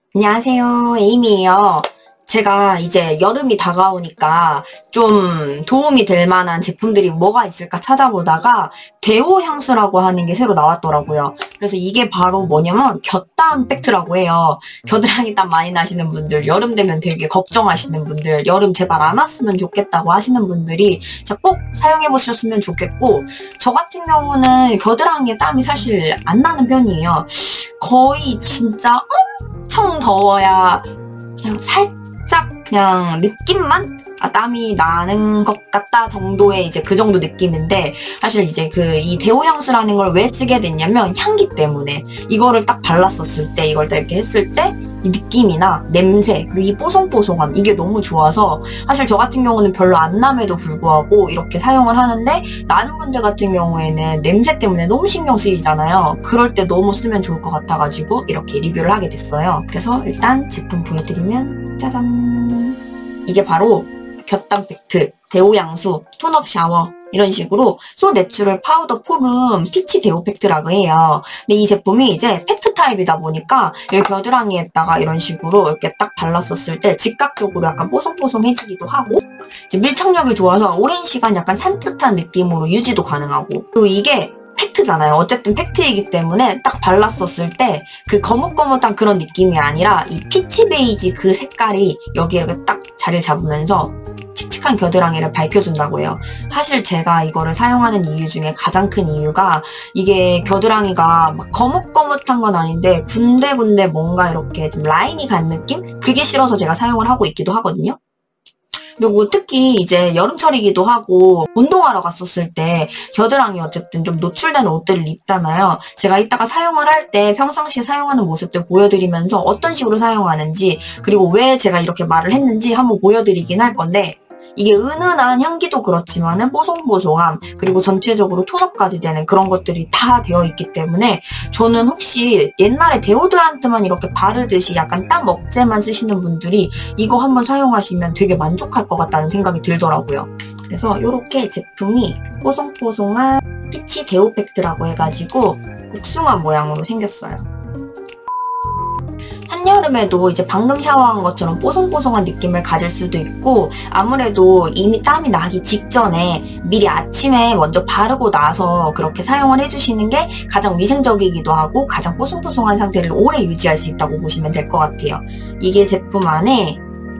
안녕하세요. 에이미예요. 제가 이제 여름이 다가오니까 좀 도움이 될 만한 제품들이 뭐가 있을까 찾아보다가 데오 향수라고 하는 게 새로 나왔더라고요. 그래서 이게 바로 뭐냐면 곁땀 팩트라고 해요. 겨드랑이 땀 많이 나시는 분들, 여름 되면 되게 걱정하시는 분들, 여름 제발 안 왔으면 좋겠다고 하시는 분들이 꼭 사용해 보셨으면 좋겠고, 저 같은 경우는 겨드랑이에 땀이 사실 안 나는 편이에요. 거의 진짜 엄청 더워야 그냥 살짝 그냥 느낌만 땀이 나는 것 같다 정도의 이제 그 정도 느낌인데, 사실 이제 이 데오 향수라는 걸 왜 쓰게 됐냐면 향기 때문에. 이거를 딱 발랐었을 때, 이걸 딱 이렇게 했을 때 이 느낌이나 냄새, 그리고 이 뽀송뽀송함, 이게 너무 좋아서 사실 저 같은 경우는 별로 안 남에도 불구하고 이렇게 사용을 하는데, 나는 분들 같은 경우에는 냄새 때문에 너무 신경 쓰이잖아요. 그럴 때 너무 쓰면 좋을 것 같아가지고 이렇게 리뷰를 하게 됐어요. 그래서 일단 제품 보여드리면 짜잔! 이게 바로 곁땀 팩트, 데오 향수, 톤업 샤워, 이런 식으로 소 내추럴 파우더 폼은 피치 데오 팩트라고 해요. 근데 이 제품이 이제 팩트 타입이다 보니까 여기 겨드랑이에다가 이런 식으로 이렇게 딱 발랐었을 때 즉각적으로 약간 뽀송뽀송해지기도 하고, 이제 밀착력이 좋아서 오랜 시간 약간 산뜻한 느낌으로 유지도 가능하고, 그리고 이게 팩트잖아요. 어쨌든 팩트이기 때문에 딱 발랐었을 때 그 거뭇거뭇한 그런 느낌이 아니라 이 피치 베이지 그 색깔이 여기에 이렇게 딱 자리를 잡으면서 칙칙한 겨드랑이를 밝혀준다고 해요. 사실 제가 이거를 사용하는 이유 중에 가장 큰 이유가, 이게 겨드랑이가 막 거뭇거뭇한 건 아닌데 군데군데 뭔가 이렇게 좀 라인이 간 느낌? 그게 싫어서 제가 사용을 하고 있기도 하거든요. 그리고 특히 이제 여름철이기도 하고 운동하러 갔었을 때 겨드랑이 어쨌든 좀 노출된 옷들을 입잖아요. 제가 이따가 사용을 할 때 평상시에 사용하는 모습들 보여드리면서 어떤 식으로 사용하는지, 그리고 왜 제가 이렇게 말을 했는지 한번 보여드리긴 할 건데, 이게 은은한 향기도 그렇지만은 뽀송뽀송함, 그리고 전체적으로 톤업까지 되는 그런 것들이 다 되어 있기 때문에, 저는 혹시 옛날에 데오드란트만 이렇게 바르듯이 약간 땀 억제만 쓰시는 분들이 이거 한번 사용하시면 되게 만족할 것 같다는 생각이 들더라고요. 그래서 이렇게 제품이 뽀송뽀송한 피치 데오 팩트라고 해가지고 복숭아 모양으로 생겼어요. 한여름에도 이제 방금 샤워한 것처럼 뽀송뽀송한 느낌을 가질 수도 있고, 아무래도 이미 땀이 나기 직전에 미리 아침에 먼저 바르고 나서 그렇게 사용을 해주시는 게 가장 위생적이기도 하고 가장 뽀송뽀송한 상태를 오래 유지할 수 있다고 보시면 될 것 같아요. 이게 제품 안에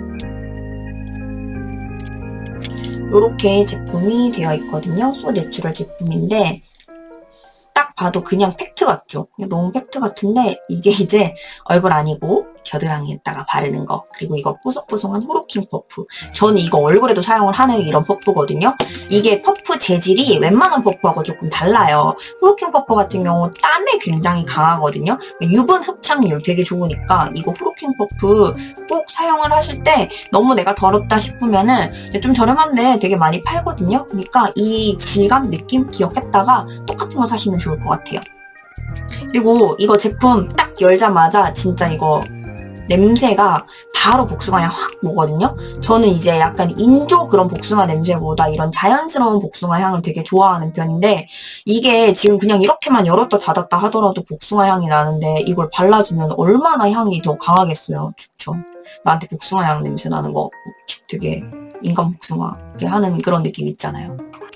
이렇게 제품이 되어 있거든요. 소 내추럴 제품인데 딱 봐도 그냥 팩트 같죠? 그냥 너무 팩트 같은데, 이게 이제 얼굴 아니고 겨드랑이에다가 바르는 거. 그리고 이거 뽀송뽀송한 후루킹 퍼프. 저는 이거 얼굴에도 사용을 하는 이런 퍼프거든요. 이게 퍼프 재질이 웬만한 퍼프하고 조금 달라요. 후루킹 퍼프 같은 경우 땀에 굉장히 강하거든요. 유분 흡착률 되게 좋으니까 이거 후루킹 퍼프 꼭 사용을 하실 때, 너무 내가 더럽다 싶으면은 좀 저렴한데 되게 많이 팔거든요. 그러니까 이 질감, 느낌 기억했다가 똑같은 거 사시면 좋을 것 같아요. 그리고 이거 제품 딱 열자마자 진짜 이거 냄새가 바로 복숭아 향 확 오거든요. 저는 이제 약간 인조 그런 복숭아 냄새보다 이런 자연스러운 복숭아 향을 되게 좋아하는 편인데, 이게 지금 그냥 이렇게만 열었다 닫았다 하더라도 복숭아 향이 나는데 이걸 발라주면 얼마나 향이 더 강하겠어요. 좋죠. 나한테 복숭아 향 냄새 나는 거 되게 인간 복숭아 하는 그런 느낌 있잖아요.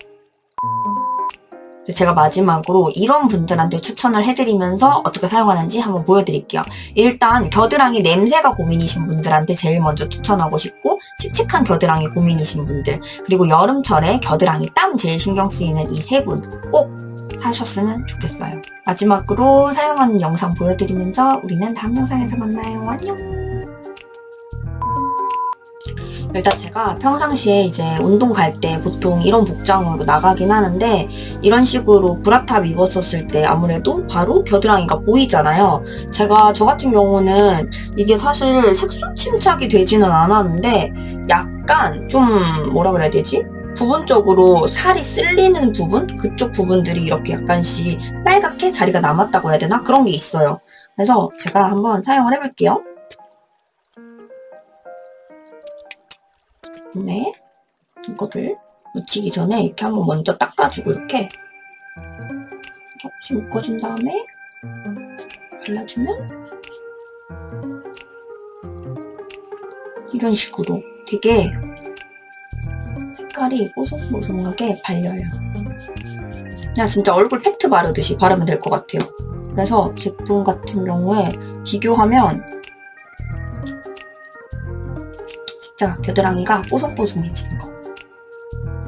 제가 마지막으로 이런 분들한테 추천을 해드리면서 어떻게 사용하는지 한번 보여드릴게요. 일단 겨드랑이 냄새가 고민이신 분들한테 제일 먼저 추천하고 싶고, 칙칙한 겨드랑이 고민이신 분들, 그리고 여름철에 겨드랑이 땀 제일 신경 쓰이는 이 세 분 꼭 사셨으면 좋겠어요. 마지막으로 사용하는 영상 보여드리면서 우리는 다음 영상에서 만나요. 안녕! 일단 제가 평상시에 이제 운동 갈 때 보통 이런 복장으로 나가긴 하는데, 이런 식으로 브라탑 입었었을 때 아무래도 바로 겨드랑이가 보이잖아요. 저 같은 경우는 이게 사실 색소 침착이 되지는 않았는데 약간 좀 뭐라 그래야 되지? 부분적으로 살이 쓸리는 부분? 그쪽 부분들이 이렇게 약간씩 빨갛게 자리가 남았다고 해야 되나? 그런 게 있어요. 그래서 제가 한번 사용을 해볼게요. 네, 이거를 묻히기 전에 이렇게 한번 먼저 닦아주고 이렇게 겹치 묶어준 다음에 발라주면 이런 식으로 되게 색깔이 뽀송뽀송하게 발려요. 그냥 진짜 얼굴 팩트 바르듯이 바르면 될 것 같아요. 그래서 제품 같은 경우에 비교하면 진짜 겨드랑이가 뽀송뽀송해지는 거.